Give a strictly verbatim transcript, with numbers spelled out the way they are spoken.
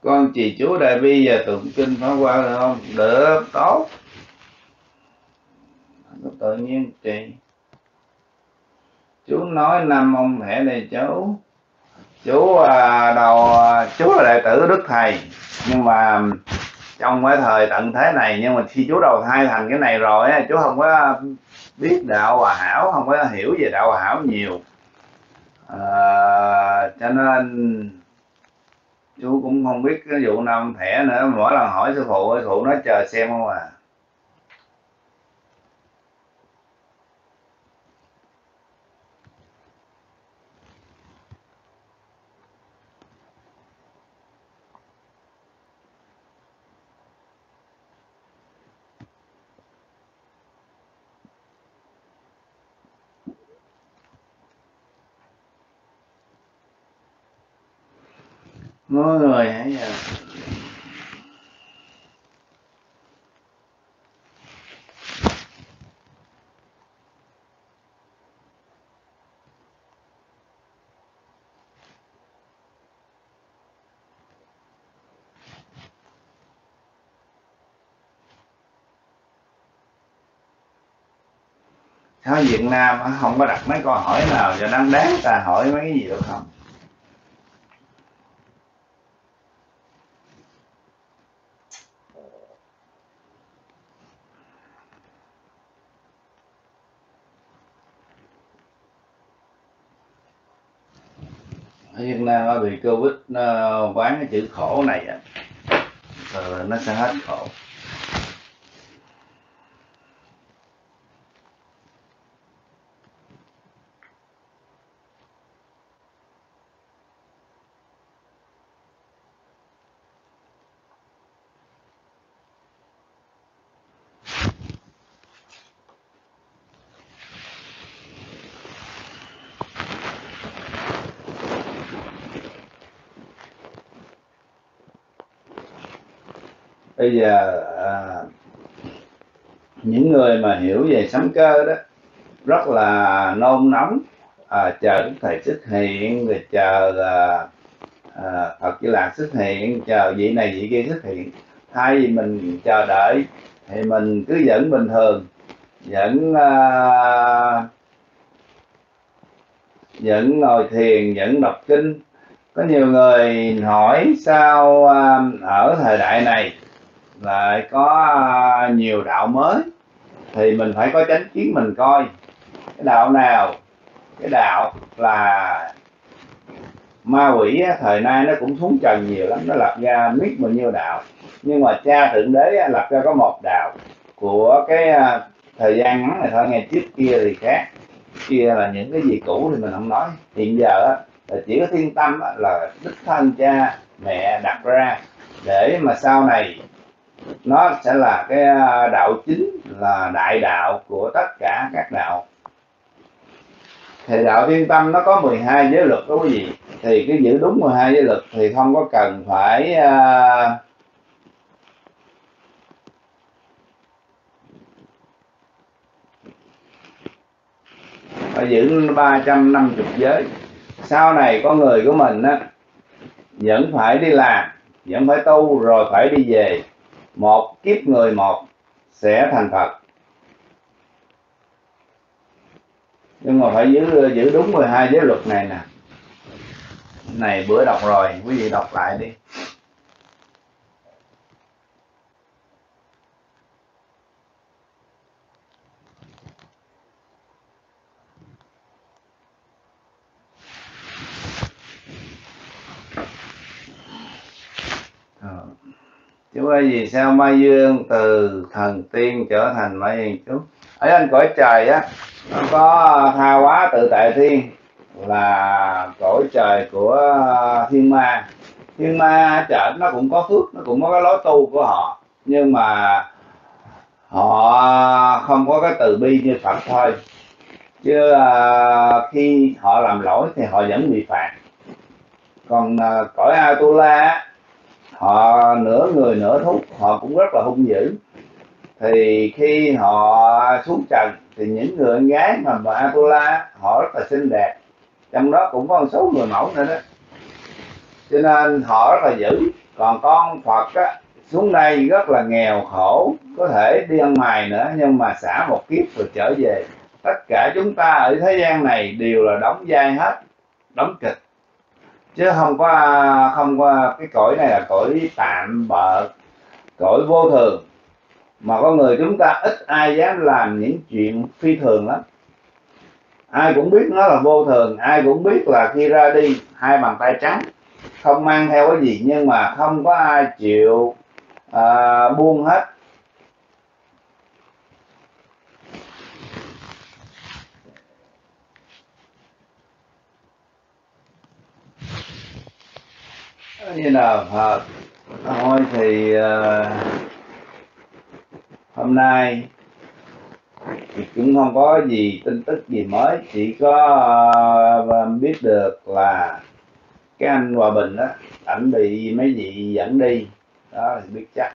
Con trì chú Đại Bi và tụng kinh Pháp Hoa được không? Được, tốt. Tự nhiên trì. Chú nói năm ông thẻ này chú. Chú à, đầu chú là đệ tử Đức Thầy, nhưng mà trong cái thời tận thế này, nhưng mà khi chú đầu thai thành cái này rồi á, chú không có biết đạo Hòa Hảo, không có hiểu về đạo Hòa Hảo nhiều, à, cho nên chú cũng không biết cái vụ năm thẻ nữa. Mỗi lần hỏi sư phụ, sư phụ nói chờ xem không à. Mọi người hãy giờ sao Việt Nam không có đặt mấy câu hỏi nào cho đáng đáng ta hỏi mấy cái gì được không? Ở Việt Nam bị Covid nó quán cái chữ khổ này á, rồi nó sẽ hết khổ. Bây giờ à, những người mà hiểu về sấm cơ đó rất là nôn nóng, à, chờ Đức Thầy xuất hiện, rồi chờ à, à, Phật Di Lạc xuất hiện, chờ vị này vị kia xuất hiện. Thay vì mình chờ đợi thì mình cứ dẫn bình thường, vẫn à, vẫn ngồi thiền, vẫn đọc kinh. Có nhiều người hỏi sao à, ở thời đại này lại có à, nhiều đạo mới, thì mình phải có chánh kiến mình coi cái đạo nào. Cái đạo là ma quỷ á, thời nay nó cũng xuống trần nhiều lắm, nó lập ra biết bao nhiêu đạo, nhưng mà cha thượng đế á, lập ra có một đạo của cái à, thời gian ngắn này thôi. Ngày trước kia thì khác, kia là những cái gì cũ thì mình không nói. Hiện giờ á, là chỉ có thiên tâm á, là đích thân cha mẹ đặt ra để mà sau này nó sẽ là cái đạo chính, là đại đạo của tất cả các đạo. Thì đạo thiên tâm nó có mười hai giới luật đó quý vị, thì cái giữ đúng mười hai giới luật thì không có cần phải uh, phải giữ ba trăm năm mươi giới. Sau này con người của mình á, vẫn phải đi làm, vẫn phải tu, rồi phải đi về. Một kiếp người một sẽ thành Phật, nhưng mà phải giữ giữ đúng mười hai giới luật này nè. Này bữa đọc rồi, quý vị đọc lại đi. Chú ơi, vì sao Mai Dương từ thần tiên trở thành Mai Hiền chú? Ở trên cõi trời á, nó có Tha Hóa Tự Tại Thiên, là cõi trời của thiên ma. Thiên ma trời nó cũng có phước, nó cũng có cái lối tu của họ, nhưng mà họ không có cái từ bi như Phật thôi. Chứ à, khi họ làm lỗi thì họ vẫn bị phạt. Còn à, cõi Atula, họ nửa người nửa thú, họ cũng rất là hung dữ. Thì khi họ xuống trần thì những người con gái mà bà Atula họ rất là xinh đẹp, trong đó cũng có một số người mẫu nữa đó. cho nên họ rất là dữ. Còn con Phật á, xuống đây rất là nghèo khổ, có thể đi ăn mày nữa, nhưng mà xả một kiếp rồi trở về. Tất cả chúng ta ở thế gian này đều là đóng vai hết, đóng kịch, chứ không có không có cái cõi này là cõi tạm bợ, cõi vô thường, mà con người chúng ta ít ai dám làm những chuyện phi thường lắm. Ai cũng biết nó là vô thường, ai cũng biết là khi ra đi hai bàn tay trắng, không mang theo cái gì, nhưng mà không có ai chịu à, buông hết. Như nào Phật thôi thì uh, hôm nay thì cũng không có gì tin tức gì mới, chỉ có uh, biết được là cái anh Hòa Bình đó, ảnh bị mấy vị dẫn đi đó, thì biết chắc